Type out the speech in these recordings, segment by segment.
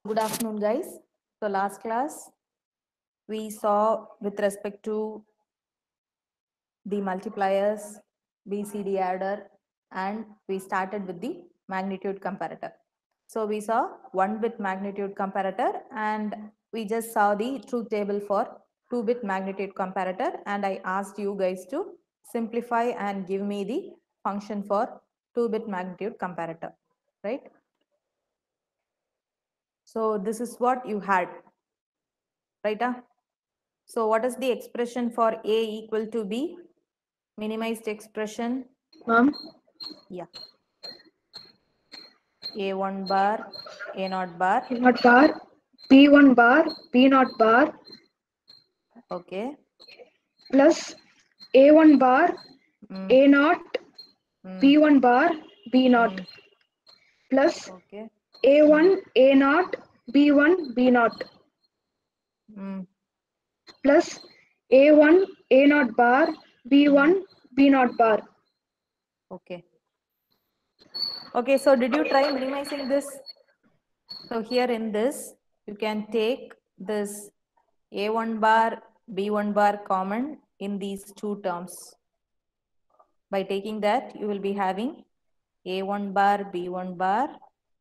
Good afternoon, guys. So last class we saw with respect to the multipliers, BCD adder, and we started with the magnitude comparator. So we saw 1-bit magnitude comparator and we just saw the truth table for 2-bit magnitude comparator, and I asked you guys to simplify and give me the function for 2-bit magnitude comparator, right? So this is what you had, right? So what is the expression for A equal to B? Minimized expression. Ma'am, Yeah. A1 bar, A0 bar. A naught bar, B1 bar, B naught bar Okay. plus A1 bar, Mm, A naught, mm, B1 bar, B naught mm. plus Okay. Mm, A1, A naught, B1, B naught mm. plus A1, A naught bar, Mm. B1, B naught bar. Okay. Okay. So did you try minimizing this? So here in this, you can take this A1 bar, B1 bar common in these two terms. By taking that, you will be having A1 bar, B1 bar.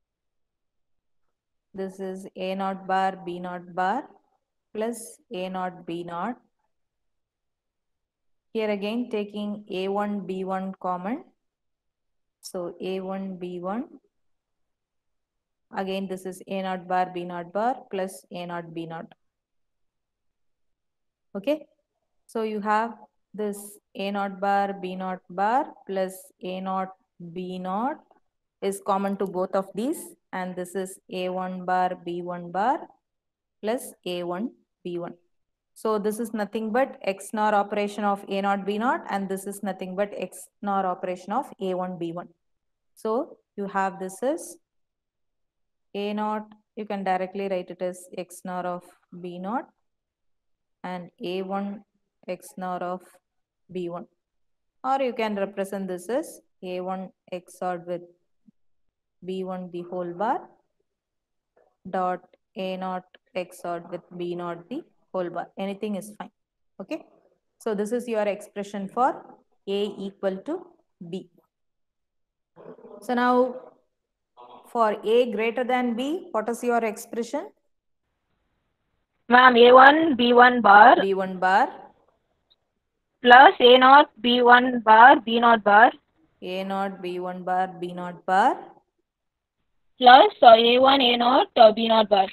This is A0 bar, B0 bar plus A0, B0. Here again taking A1, B1 common. So A1, B1. Again this is A0 bar, B0 bar plus A0, B0. Okay. So you have this A0 bar, B0 bar plus A0, B0 is common to both of these, and this is A1 bar, B1 bar plus A1, B1. So this is nothing but XNOR operation of A0, B0, and this is nothing but XNOR operation of A1, B1. So you have this as A0, you can directly write it as XNOR of B0 and A1 XNOR of B1. Or you can represent this as A1 XOR with B1 the whole bar dot A0 XOR with B0 the whole bar. Anything is fine. Okay. So this is your expression for A equal to B. So now for A greater than B, what is your expression? Ma'am, A1 B1 bar B1 bar, plus A0 B1 bar B0 bar A0 B1 bar, B0 bar, plus A1 A0 B0 bar.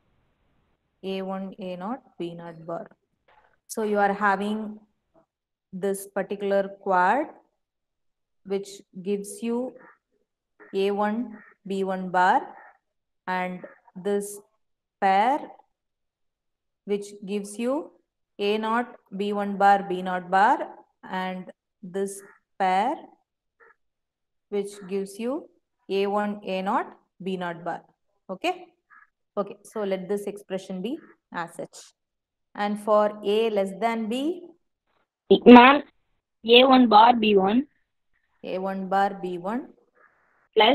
A1 A0 B0 bar. So you are having this particular quad which gives you A1 B1 bar and this pair which gives you A0 B1 bar B0 bar and this pair which gives you A1 A0 B0 bar. Okay. Okay. So let this expression be as such. And for A less than B, Ma'am, A1 bar B1 A1 bar B1 plus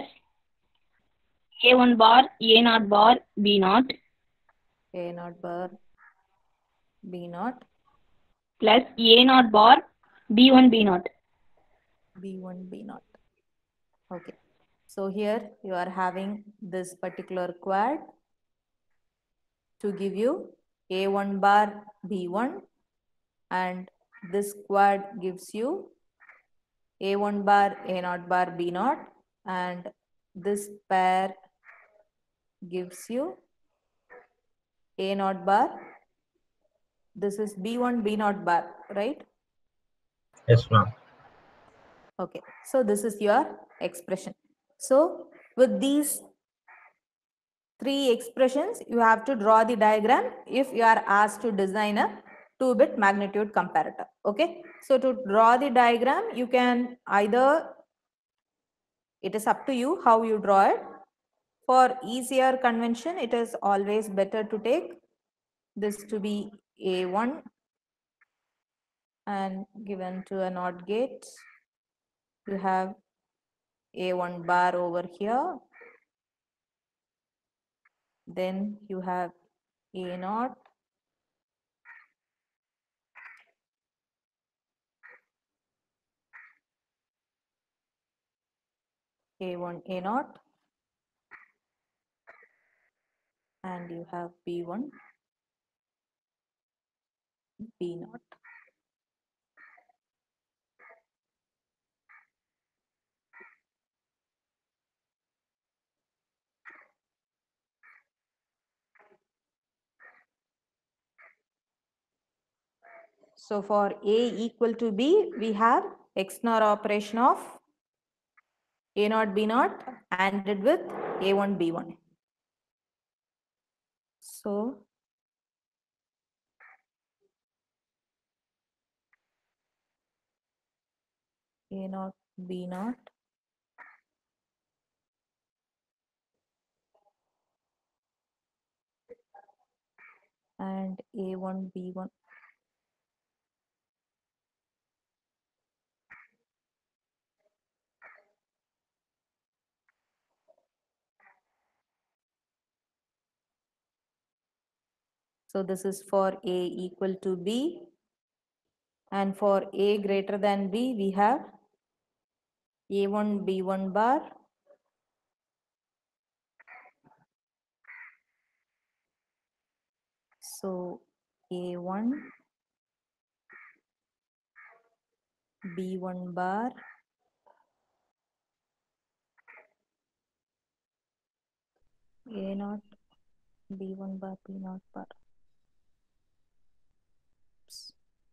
A1 bar A0 bar B0 A0 bar B0 plus A0 bar B1 B0. B1 B0. Okay. So here you are having this particular quad to give you A1 bar B1 and this quad gives you A1 bar A0 bar B0 and this pair gives you A0 bar. This is B1 B0 bar, right? Yes, ma'am. Okay. So this is your expression. So with these three expressions, you have to draw the diagram if you are asked to design a 2-bit magnitude comparator. Okay. So to draw the diagram, you can either, it is up to you how you draw it. For easier convention, it is always better to take this to be A1 and given to a NOT gate. You have A1 bar over here. Then you have A naught, A1, A naught, and you have B1, B naught. So for A equal to B, we have XNOR operation of A naught, B naught ANDed with A1, B1. So A naught, B naught, and A1, B1. So this is for A equal to B, and for A greater than B, we have A1, B1 bar, so A1, B1 bar, A naught, B1 bar, B naught bar. Oops.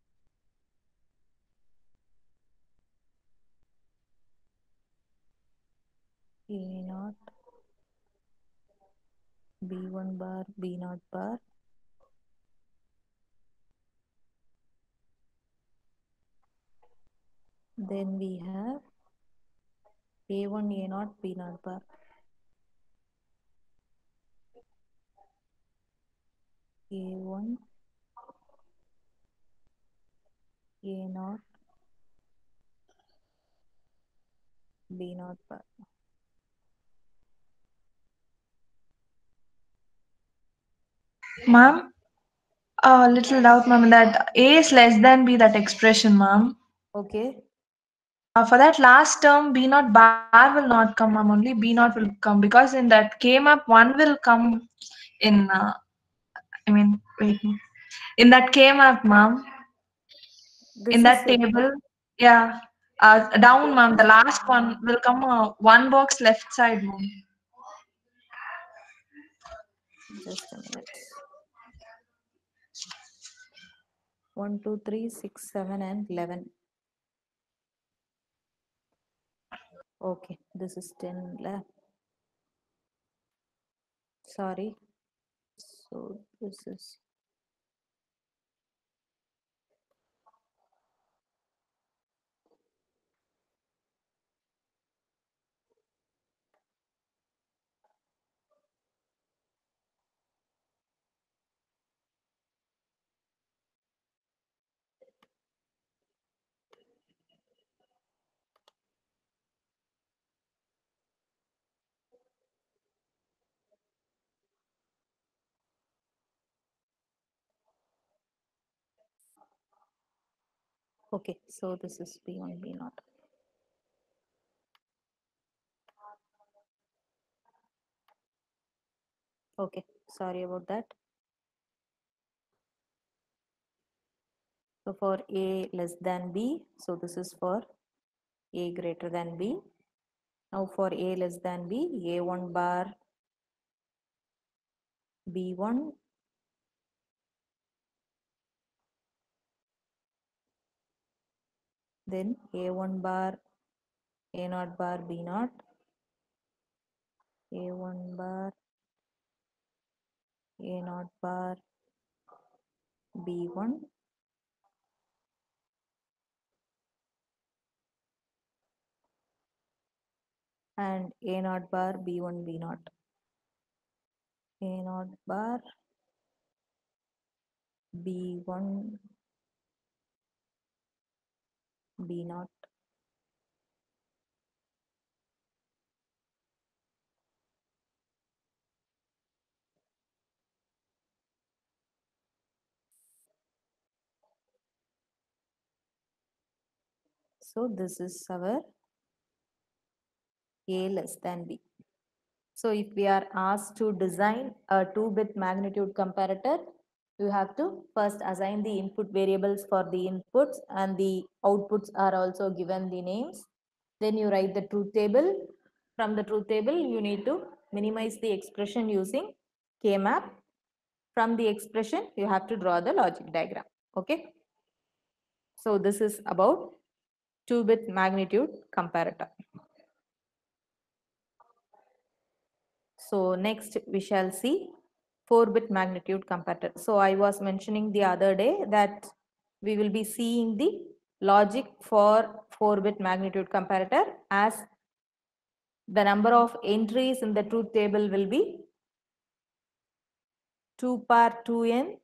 A naught, B1 bar, B naught bar. Then we have A1, A naught, B naught bar. A1, A naught, B naught bar. Ma'am, a little doubt, ma'am, that A is less than B, that expression, ma'am. Okay. For that last term, B naught bar will not come, ma'am. Only B naught will come because in that K map, 1 will come in, wait, in that K map, ma'am, This in is that a, table, yeah, down, ma'am, the last one will come one box left side, ma'am. just a minute. 1, 2, 3, 6, 7, and 11. Okay, this is 10 left. Sorry. So this is okay. So this is B1, B naught. Okay, sorry about that. So for A less than B, so this is for A greater than B. Now for A less than B, A1 bar B1, then A1 bar A naught bar B naught, A1 bar A naught bar B1, and A naught bar B1 B naught. A naught bar B1 B naught. So this is our A less than B. So if we are asked to design a 2-bit magnitude comparator, you have to first assign the input variables for the inputs, and the outputs are also given the names. Then you write the truth table. From the truth table, you need to minimize the expression using K-map. From the expression, you have to draw the logic diagram. Okay. So this is about 2-bit magnitude comparator. So next we shall see 4-bit magnitude comparator. So I was mentioning the other day that we will be seeing the logic for 4-bit magnitude comparator as the number of entries in the truth table will be 2 power 2n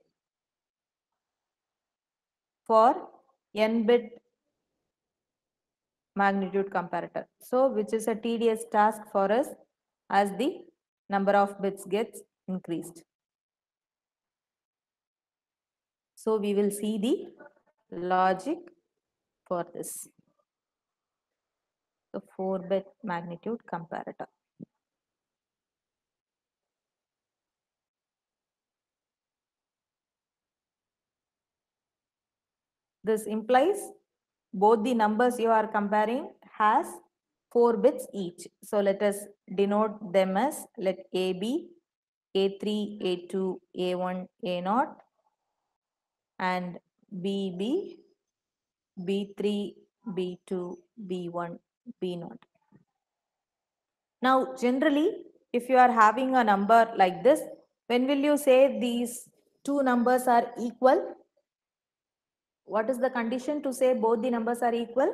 for n-bit magnitude comparator. So which is a tedious task for us as the number of bits gets increased. So we will see the logic for this, the 4-bit magnitude comparator. This implies both the numbers you are comparing has 4 bits each. So let us denote them as, let A be A3, A2, A1, A0, and B be B3, B2, B1, B0. Now generally, if you are having a number like this, when will you say these two numbers are equal? What is the condition to say both the numbers are equal?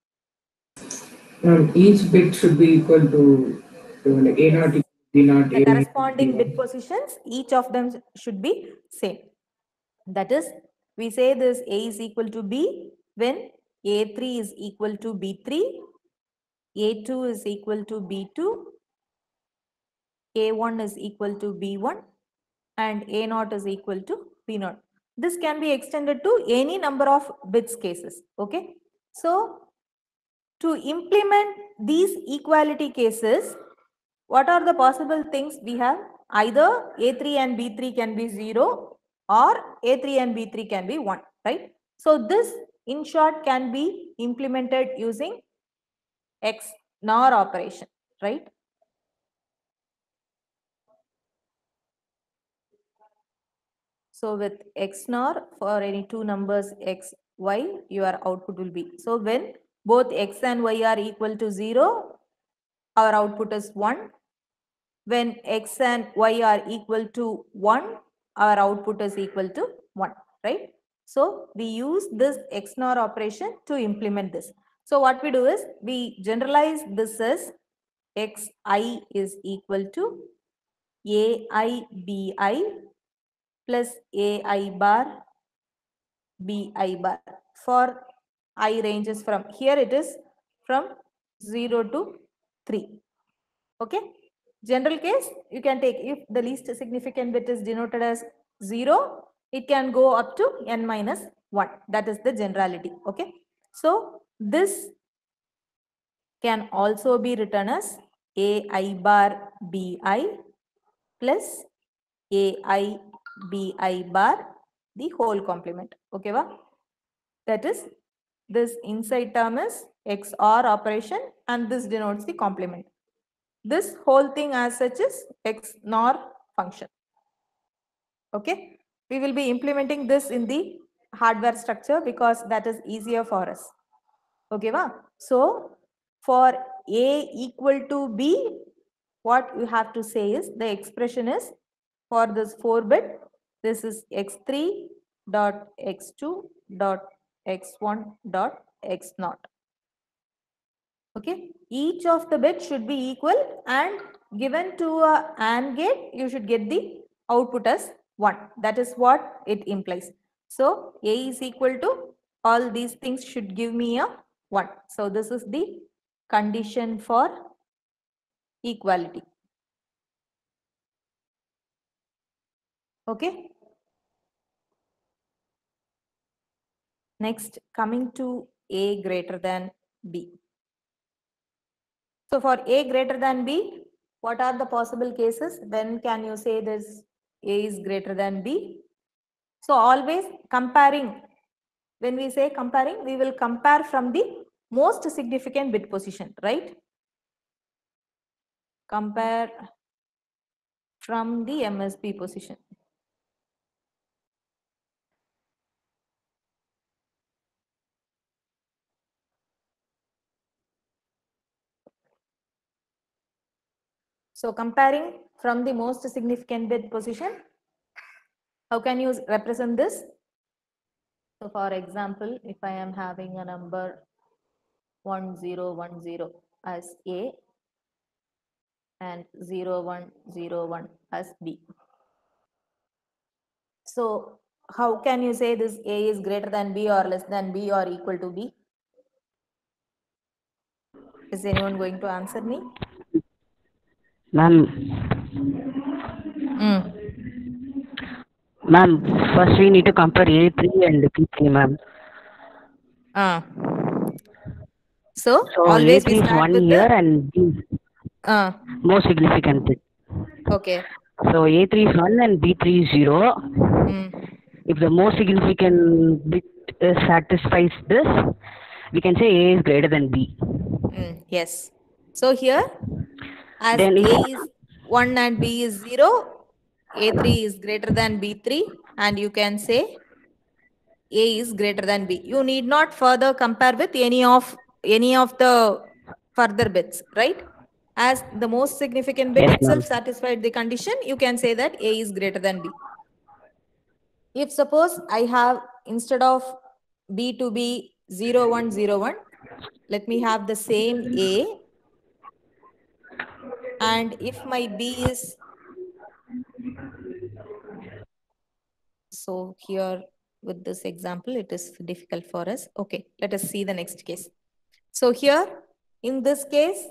Each bit should be equal to like A0 equal to B0, The A1 corresponding equal to bit B1. positions, each of them should be same. That is, we say this A is equal to B when A3 is equal to B3, A2 is equal to B2, A1 is equal to B1, and A0 is equal to B0. This can be extended to any number of bits cases. Okay. So to implement these equality cases, what are the possible things we have? Either A3 and B3 can be 0 or A3 and B3 can be 1, right? So this in short can be implemented using XNOR operation, right? So with XNOR for any two numbers X, Y, your output will be. So when both X and Y are equal to 0, our output is 1. When X and Y are equal to 1, our output is equal to 1, right? So we use this XNOR operation to implement this. So what we do is we generalize this as Xi is equal to AI Bi plus AI bar Bi bar for I ranges from, here it is from 0 to 3. Okay. General case, you can take, if the least significant bit is denoted as 0, it can go up to n minus 1. That is the generality. Okay. So this can also be written as AI bar Bi plus AI Bi bar the whole complement. Okay, va? That is, this inside term is XOR operation and this denotes the complement. This whole thing as such is XNOR function. Okay. We will be implementing this in the hardware structure because that is easier for us. Okay, va? So for A equal to B, what you have to say is the expression is for this 4-bit, this is X3 dot X2 dot X1 dot X0. Okay, each of the bits should be equal and given to a AND gate, you should get the output as 1. That is what it implies. So A is equal to, all these things should give me a 1. So this is the condition for equality. Okay. Next, coming to A greater than B. So for A greater than B, what are the possible cases? When can you say this A is greater than B? So always comparing, when we say comparing, we will compare from the most significant bit position, right? Compare from the MSB position. So comparing from the most significant bit position, how can you represent this? So for example, if I am having a number 1010 as A and 0101 as B. So how can you say this A is greater than B or less than B or equal to B? Is anyone going to answer me? Ma'am, ma'am, first we need to compare A3 and P3, ma'am. So So always we A3 is start 1 with here the and B most significant bit. okay. So A3 is 1 and B3 is 0. If the most significant bit satisfies this, we can say A is greater than B. Yes. So here, as Then A if is 1 and B is 0, A3 is greater than B3, and you can say A is greater than B. You need not further compare with any of the further bits, right? As the most significant bit yes, itself ma'am. satisfied the condition, you can say that A is greater than B. If suppose I have, instead of B to be 0101, let me have the same A, and if my B is, so here with this example it is difficult for us. Okay, let us see the next case. So here in this case,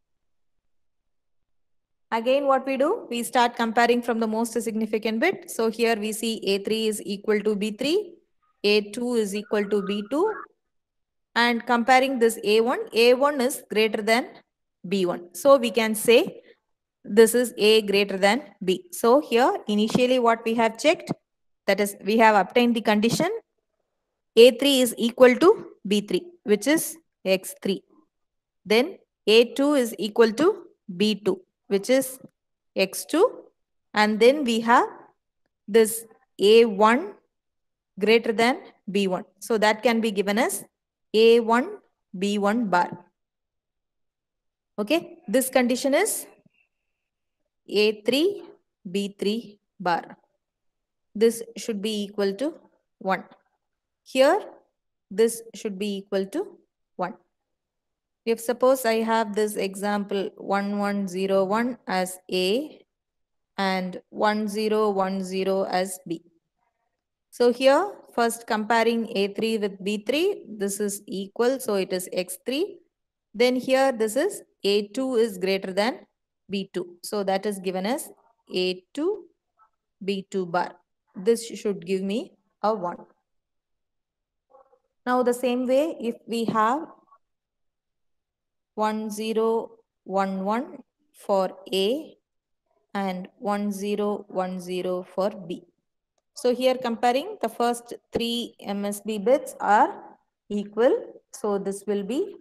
again what we do, we start comparing from the most significant bit. So here we see A3 is equal to B3, A2 is equal to B2, and comparing this A1 is greater than B1. So we can say this is A greater than B. So here initially what we have checked, that is we have obtained the condition A3 is equal to B3, which is X3. Then A2 is equal to B2, which is X2. And then we have this A1 greater than B1. So that can be given as A1 B1 bar. Okay, this condition is A3 B3 bar. This should be equal to 1. Here, this should be equal to 1. If suppose I have this example 1101 as A and 1010 as B. So here, first comparing A3 with B3, this is equal, so it is X3. Then here, this is A2 is greater than B2. So that is given as A2 B2 bar. This should give me a 1. Now the same way, if we have 1011 for A and 1010 for B. So here comparing, the first 3 MSB bits are equal. So this will be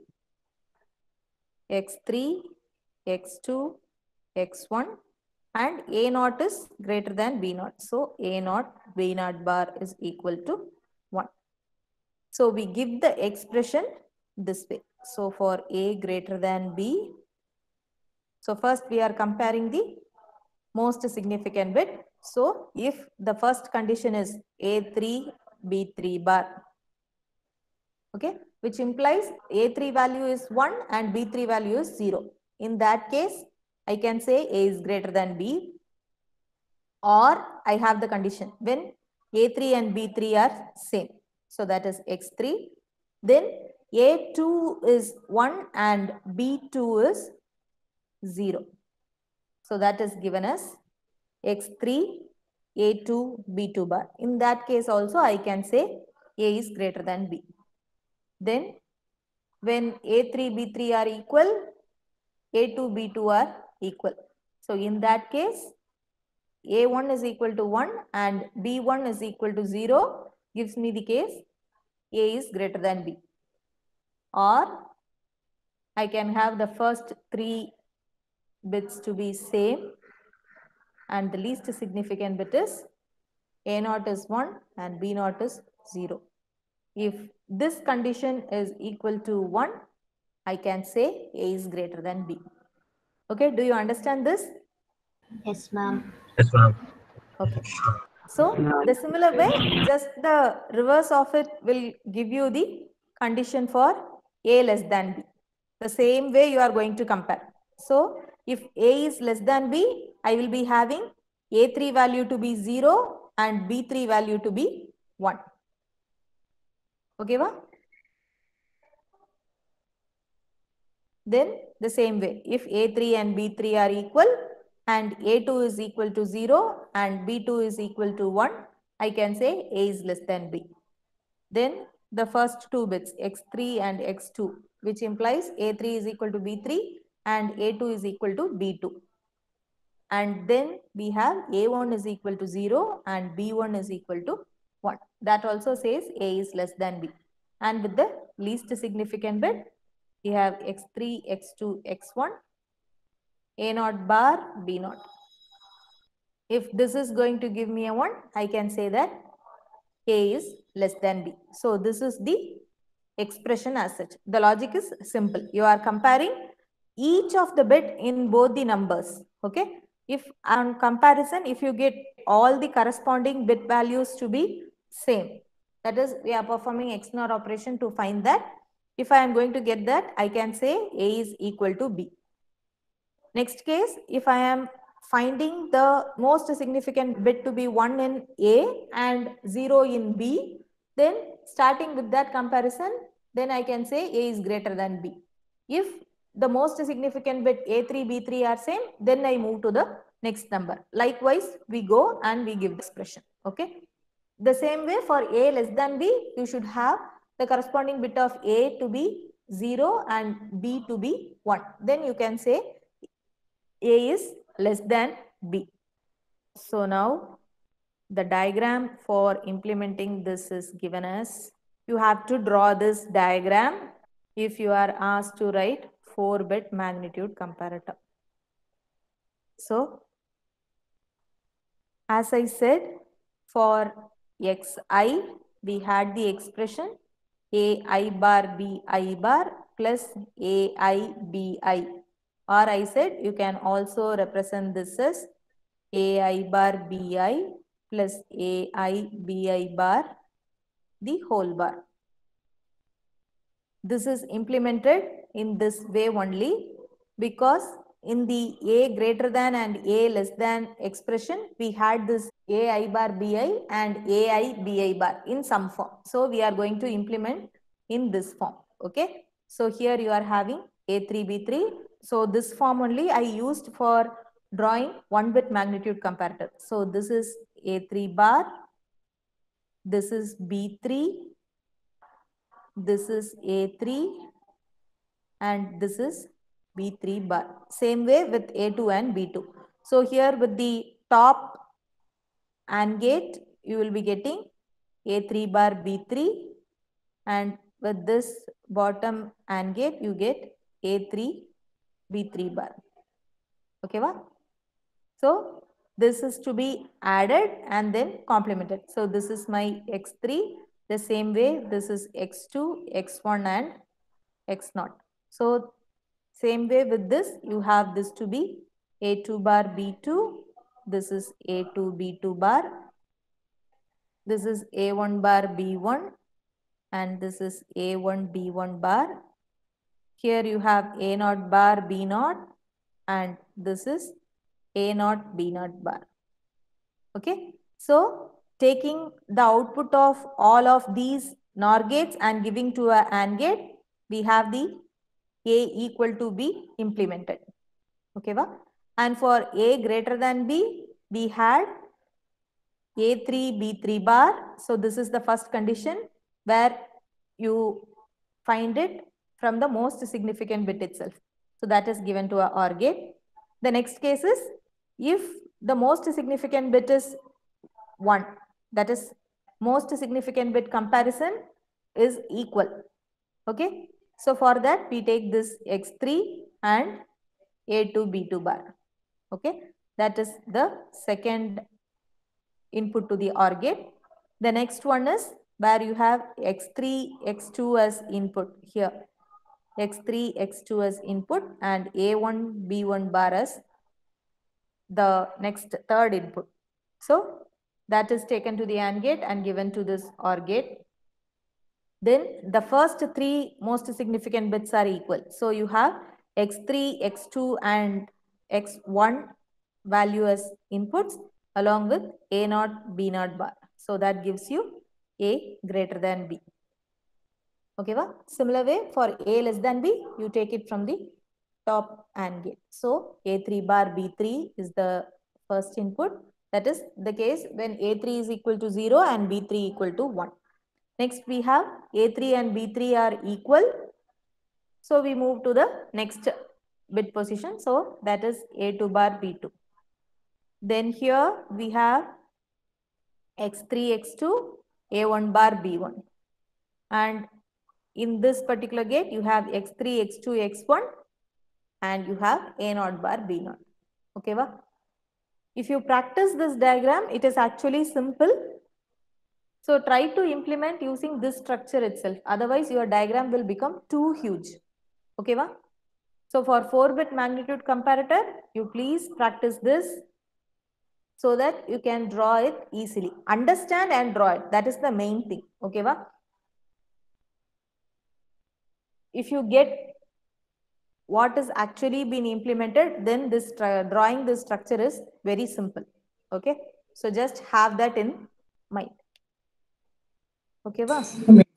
X3, X2, X1, and A0 is greater than B0. So A0 B0 bar is equal to 1. So we give the expression this way. So for A greater than B, so first we are comparing the most significant bit. So if the first condition is A3 B3 bar, okay, which implies A3 value is 1 and B3 value is 0. In that case, I can say A is greater than B, or I have the condition when A3 and B3 are same. So that is X3. Then A2 is 1 and B2 is 0. So that is given as X3, A2, B2 bar. In that case also I can say A is greater than B. Then when A3, B3 are equal, A2, B2 are equal. So in that case, A1 is equal to 1 and B1 is equal to 0 gives me the case A is greater than B. Or I can have the first 3 bits to be same and the least significant bit is A0 is 1 and B0 is 0. If this condition is equal to 1, I can say A is greater than B. Okay, do you understand this? Yes, ma'am. Yes, ma'am. Okay. So the similar way, just the reverse of it will give you the condition for A less than B. The same way you are going to compare. So if A is less than B, I will be having A3 value to be 0 and B3 value to be 1. Okay, va? Then the same way, if A3 and B3 are equal and A2 is equal to 0 and B2 is equal to 1, I can say A is less than B. Then the first 2 bits x3 and x2, which implies A3 is equal to B3 and A2 is equal to B2. And then we have A1 is equal to 0 and B1 is equal to 1. That also says A is less than B. And with the least significant bit, we have x3, x2, x1, A0 bar, B0. If this is going to give me a 1, I can say that A is less than B. So this is the expression as such. The logic is simple. You are comparing each of the bit in both the numbers. Okay. If on comparison, if you get all the corresponding bit values to be same, that is, we are performing XNOR operation to find that. If I am going to get that, I can say A is equal to B. Next case, if I am finding the most significant bit to be 1 in A and 0 in B, then starting with that comparison, then I can say A is greater than B. If the most significant bit A3, B3 are same, then I move to the next number. Likewise, we go and we give the expression. Okay. The same way for A less than B, you should have the corresponding bit of A to be 0 and B to be 1. Then you can say A is less than B. So now the diagram for implementing this is given as, you have to draw this diagram if you are asked to write 4-bit magnitude comparator. So as I said, for xi, we had the expression ai bar bi bar plus ai bi. Or I said you can also represent this as ai bar bi plus ai bi bar, the whole bar. This is implemented in this way only because in the A greater than and A less than expression, we had this ai bar bi and ai bi bar in some form. So we are going to implement in this form. Okay. So here you are having A3, B3. So this form only I used for drawing 1-bit magnitude comparator. So this is A3 bar, this is B3, this is A3, and this is B3 bar. Same way with A2 and B2. So here with the top AND gate, you will be getting A3 bar B3, and with this bottom AND gate, you get A3 B3 bar. Okay, va? So this is to be added and then complemented. So this is my x3. The same way, this is x2, x1 and x0. So same way with this, you have this to be A2 bar B2. This is A2 B2 bar. This is A1 bar B1 and this is A1 B1 bar. Here you have A0 bar B0 and this is A0 B0 bar. Okay. So taking the output of all of these NOR gates and giving to a AND gate, we have the A equal to B implemented. Okay, va? And for A greater than B, we had A3 B3 bar. So this is the first condition where you find it from the most significant bit itself. So that is given to a OR gate. The next case is if the most significant bit is 1, that is most significant bit comparison is equal. Okay. So for that we take this x3 and a2 b2 bar. Okay. That is the second input to the OR gate. The next one is where you have x3, x2 as input here. x3, x2 as input and a1, b1 bar as the next third input. So that is taken to the AND gate and given to this OR gate. Then the first 3 most significant bits are equal. So you have x3, x2 and x1 value as inputs along with a0, b0 bar. So that gives you a greater than b. Okay, va? Similar way for a less than b, you take it from the top AND gate. So a3 bar b3 is the first input. That is the case when a3 is equal to 0 and b3 equal to 1. Next we have a3 and b3 are equal. So we move to the next bit position. So that is a2 bar b2. Then here we have x3, x2, a1 bar b1. And in this particular gate you have x3, x2, x1 and you have a0 bar b0. Okay, va? If you practice this diagram, it is actually simple. So try to implement using this structure itself. Otherwise, your diagram will become too huge. Okay, va? So for 4-bit magnitude comparator, you please practice this so that you can draw it easily. Understand and draw it. That is the main thing. Okay, va? If you get what is actually been implemented, then this drawing this structure is very simple. Okay, so just have that in mind. Okay, va?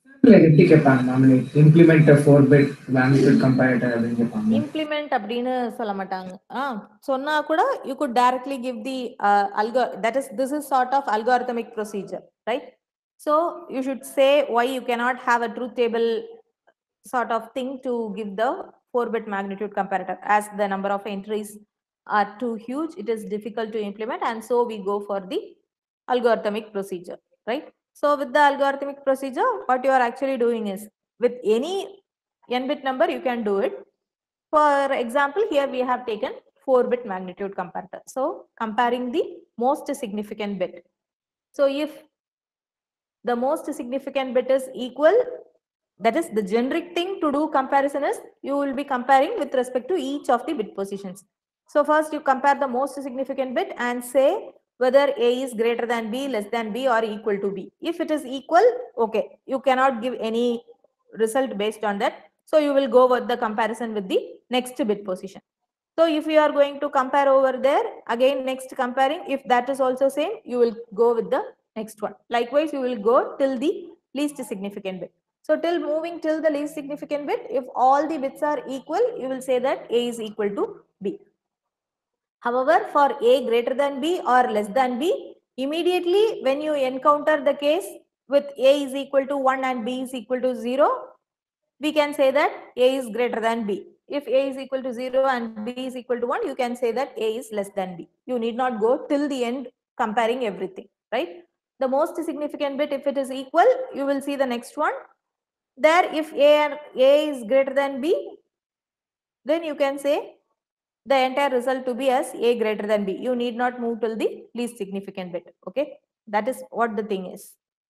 Implement a 4-bit magnitude comparator. Implement அப்படினு சொல்ல மாட்டாங்க. சொன்னா கூட you could directly give the this is sort of algorithmic procedure, right? So you should say why you cannot have a truth table sort of thing to give the 4-bit magnitude comparator. As the number of entries are too huge, it is difficult to implement, and so we go for the algorithmic procedure, right? So with the algorithmic procedure, what you are actually doing is with any n-bit number you can do it. For example, here we have taken 4-bit magnitude comparator. So comparing the most significant bit. So if the most significant bit is equal, that is the generic thing to do comparison is you will be comparing with respect to each of the bit positions. So first you compare the most significant bit and say whether A is greater than B, less than B or equal to B. If it is equal, okay, you cannot give any result based on that. So you will go with the comparison with the next bit position. So if you are going to compare over there, again next comparing, if that is also same, you will go with the next one. Likewise, you will go till the least significant bit. So till moving till the least significant bit, if all the bits are equal, you will say that A is equal to B. However, for A greater than B or less than B, immediately when you encounter the case with A is equal to 1 and B is equal to 0, we can say that A is greater than B. If A is equal to 0 and B is equal to 1, you can say that A is less than B. You need not go till the end comparing everything, right? The most significant bit, if it is equal, you will see the next one. There, if A is greater than B, then you can say the entire result to be as A greater than B. You need not move till the least significant bit. Okay, that is what the thing is.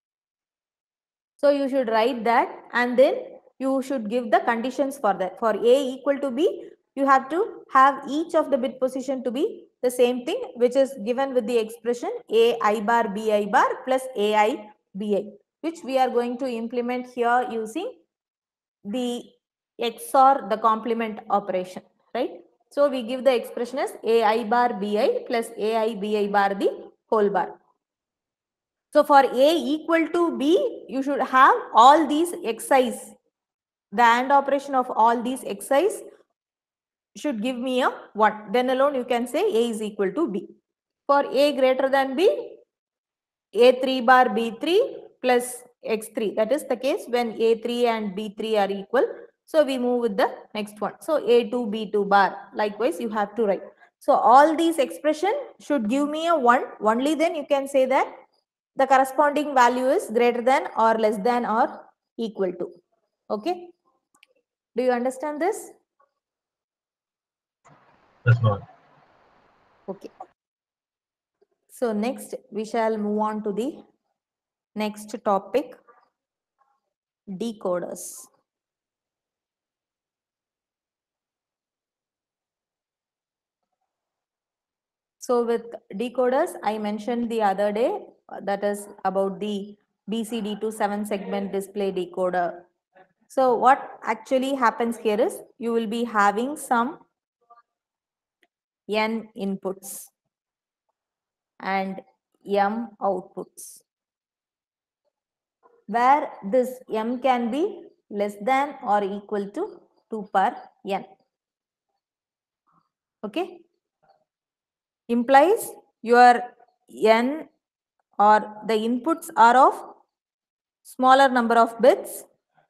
So you should write that and then you should give the conditions for that. For A equal to B, you have to have each of the bit position to be the same thing, which is given with the expression AI bar BI bar plus AI BI, which we are going to implement here using the XOR, the complement operation, right? So we give the expression as AI bar BI plus AI BI bar the whole bar. So for A equal to B, you should have all these Xi's. The AND operation of all these Xi's should give me a 1. Then alone you can say A is equal to B. For A greater than B, A3 bar B3 plus X3. That is the case when A3 and B3 are equal. So we move with the next one. So A2, B2 bar. Likewise, you have to write. So all these expression should give me a 1. Only then you can say that the corresponding value is greater than or less than or equal to. Okay. Do you understand this? Yes, ma'am. Okay. So next we shall move on to the next topic, decoders. So with decoders, I mentioned the other day, that is about the BCD to 7 segment display decoder. So what actually happens here is you will be having some n inputs and m outputs, where this m can be less than or equal to 2 per n. Okay, implies your n or the inputs are of smaller number of bits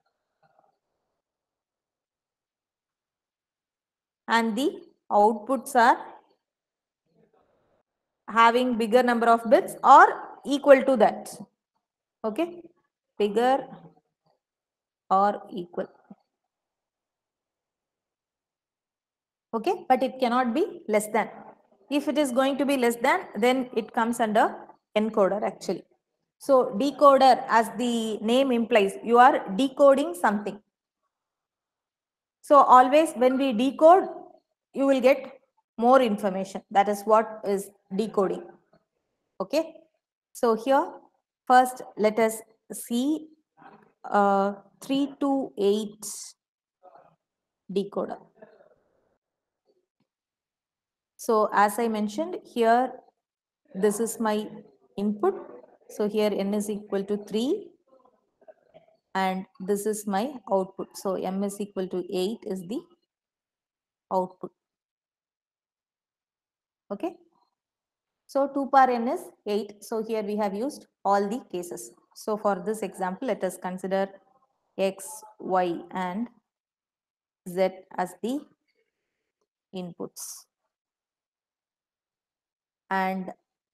and the outputs are having bigger number of bits or equal to that. Okay, bigger or equal. Okay, but it cannot be less than. If it is going to be less than, then it comes under encoder actually. So decoder, as the name implies, you are decoding something. So always when we decode, you will get more information. That is what is decoding. Okay. So here, first let us see 328 decoder. So as I mentioned here, this is my input. So here n is equal to 3 and this is my output. So m is equal to 8 is the output. Okay. So 2 power n is 8. So here we have used all the cases. So for this example, let us consider x, y and z as the inputs. And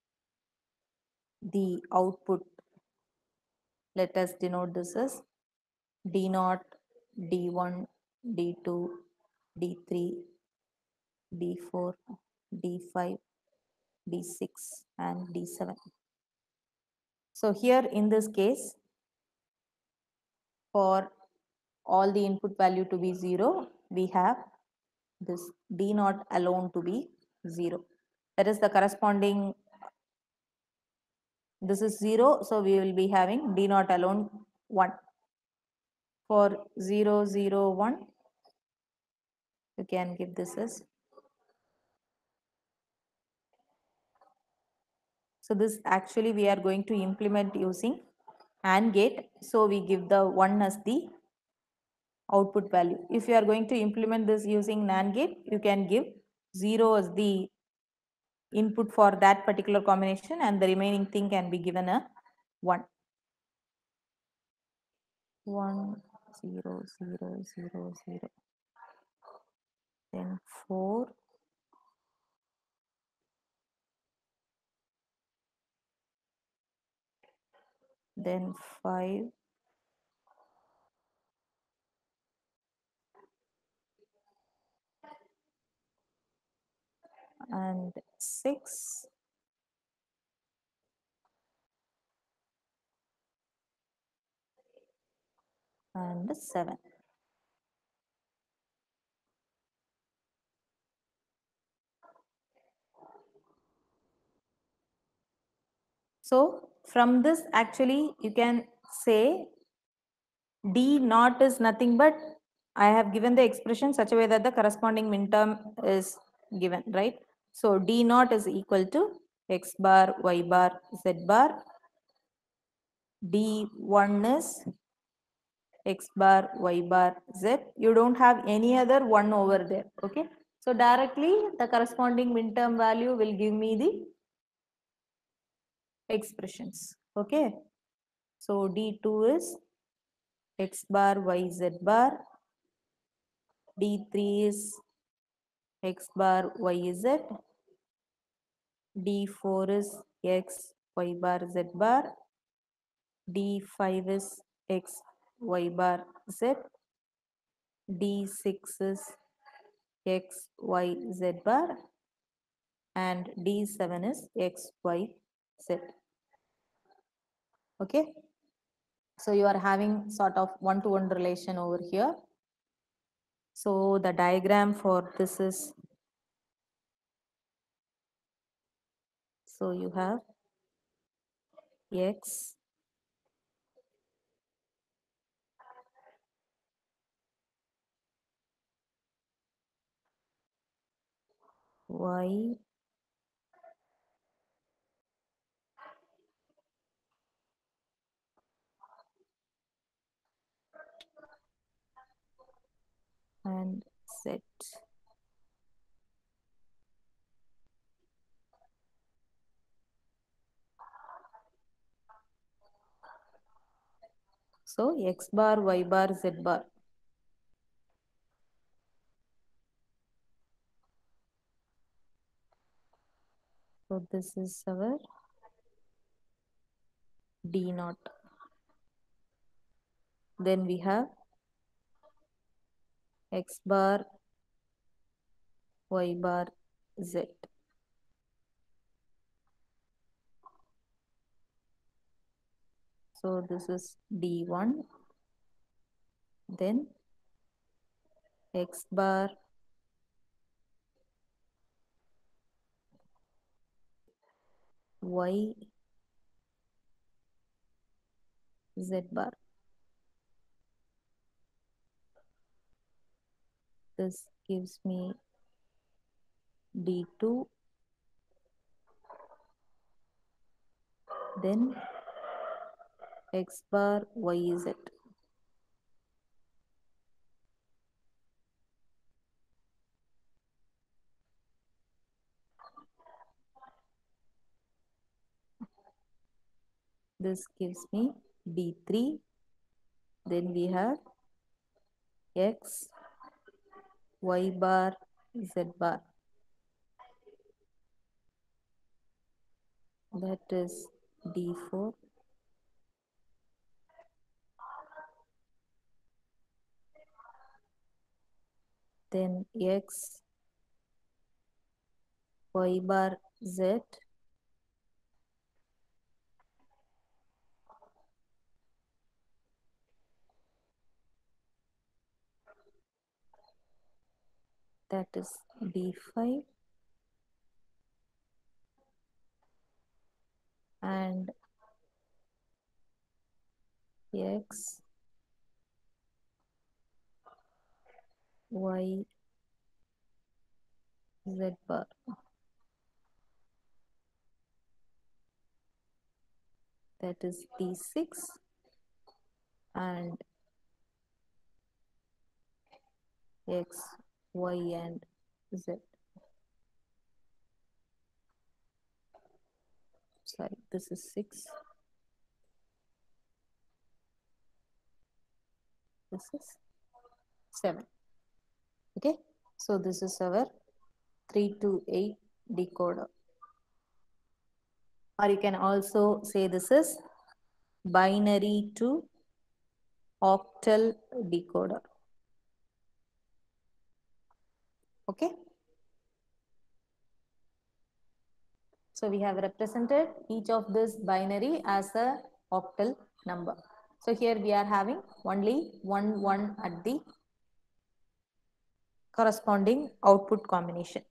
the output, let us denote this as D0, D1, D2, D3, D4, D5, D6 and D7. So here in this case, for all the input value to be 0, we have this D0 alone to be 0. That is the corresponding, this is 0, so we will be having D0 alone 1. For 0, 0, 1, you can give this as. So this actually we are going to implement using AND gate. So we give the 1 as the output value. If you are going to implement this using NAND gate, you can give 0 as the input for that particular combination and the remaining thing can be given a 1. 1, 0, 0, 0, 0. Then 4. Then 5. And 6. And 7. So from this actually you can say D naught is nothing but I have given the expression such a way that the corresponding minterm is given, right? So D naught is equal to x bar, y bar, z bar. D1 is x bar, y bar, z. You don't have any other one over there, okay? So directly the corresponding minterm value will give me the expressions, okay? So D2 is x bar, y, z bar. D3 is x bar y z, D4 is x y bar z bar, D5 is x y bar z, D6 is x y z bar, and D7 is x y z. Okay, so you are having sort of one-to-one relation over here. So the diagram for this is, so you have x, y, and z. So x bar, y bar, z bar. So this is our D naught. Then we have x bar, y bar, z. So this is D1. Then x bar, y, z bar. This gives me D2. Then x bar, y, z. This gives me D3. Then we have x, y bar, z bar. That is D4. Then x, y bar, z. That is D5. And x, y, z bar. That is D6. And x, y, and z. Sorry, this is 6. This is 7. Okay, so this is our 3 to 8 decoder. Or you can also say this is binary to octal decoder. Okay. So we have represented each of this binary as a octal number. So here we are having only 1 1 at the corresponding output combination.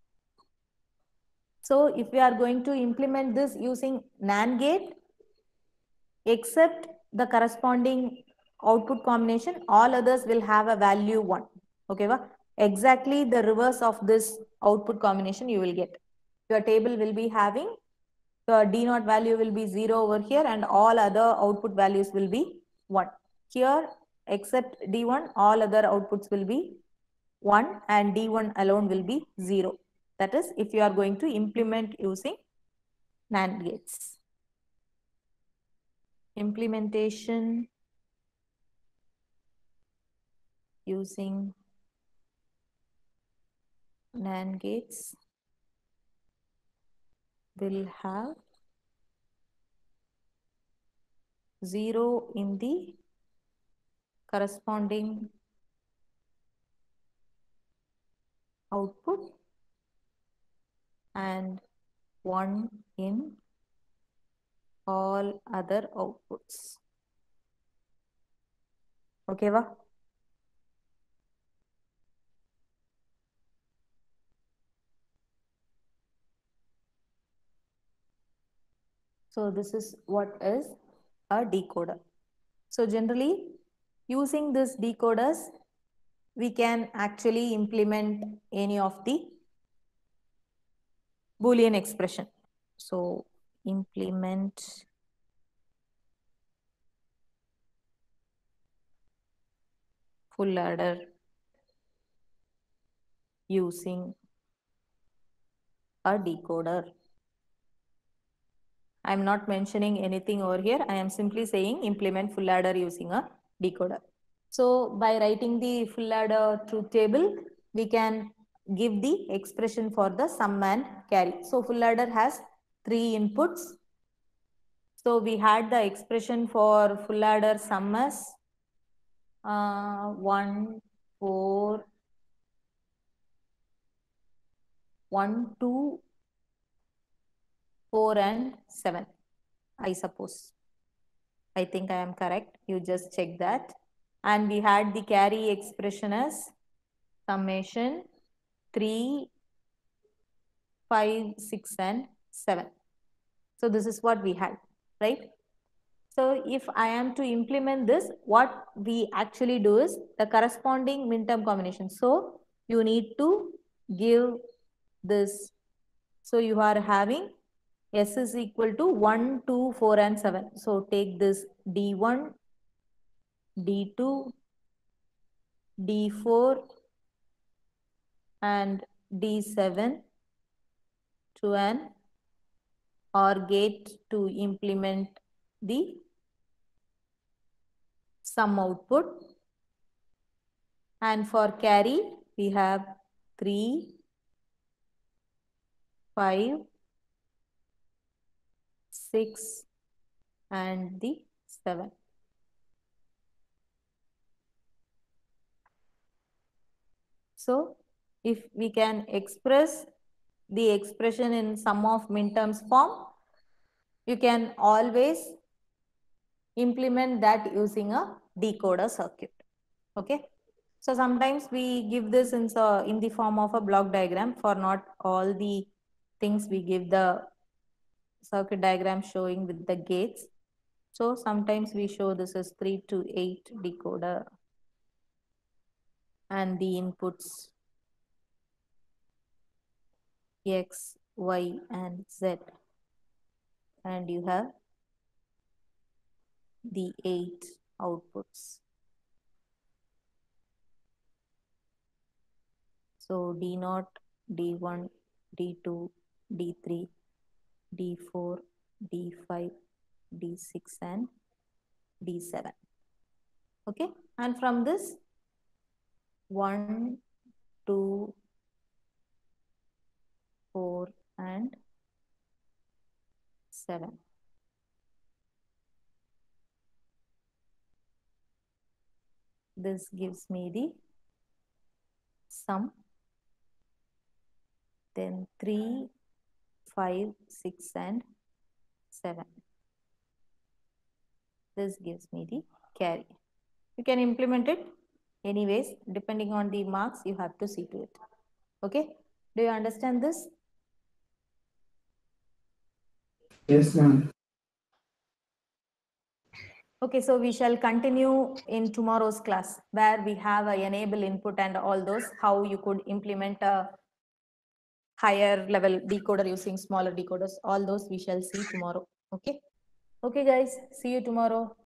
So if we are going to implement this using NAND gate, except the corresponding output combination, all others will have a value 1. Okay, exactly the reverse of this output combination you will get. Your table will be having the D naught value will be 0 over here, and all other output values will be 1. Here, except D1, all other outputs will be 1 and D1 alone will be 0. That is, if you are going to implement using NAND gates. Implementation using NAND gates will have 0 in the corresponding output and 1 in all other outputs. Okay, va? So this is what is a decoder. So generally, using this decoders, we can actually implement any of the Boolean expression. So implement full adder using a decoder. I am not mentioning anything over here. I am simply saying implement full adder using a decoder. So by writing the full adder truth table, we can give the expression for the sum and carry. So full adder has 3 inputs. So we had the expression for full adder sum as 1, 4, 1, 2, 4 and 7, I suppose. I think I am correct. You just check that. And we had the carry expression as summation 3, 5, 6 and 7. So this is what we had, right? So if I am to implement this, what we actually do is the corresponding minterm combination. So you need to give this. So you are having S is equal to 1, 2, 4 and 7. So take this D1, D2, D4 and D7 to an OR gate to implement the sum output. And for carry, we have 3, 5, 6 and the 7. So if we can express the expression in sum of minterms form, you can always implement that using a decoder circuit. Okay. So sometimes we give this in the form of a block diagram. For not all the things, we give the circuit diagram showing with the gates. So sometimes we show this as 3 to 8 decoder and the inputs X, Y and Z, and you have the 8 outputs. So D0, D1, D2, D3, D4, D5, D6 and D7. Okay, and from this 1, 2, 4 and 7. This gives me the sum. Then 3, 5, 6 and 7. This gives me the carry. You can implement it anyways. Depending on the marks, you have to see to it. Okay. Do you understand this? Yes, ma'am. Okay, so we shall continue in tomorrow's class where we have a enable input and all those, how you could implement a higher level decoder using smaller decoders. All those we shall see tomorrow. Okay. Okay, guys. See you tomorrow.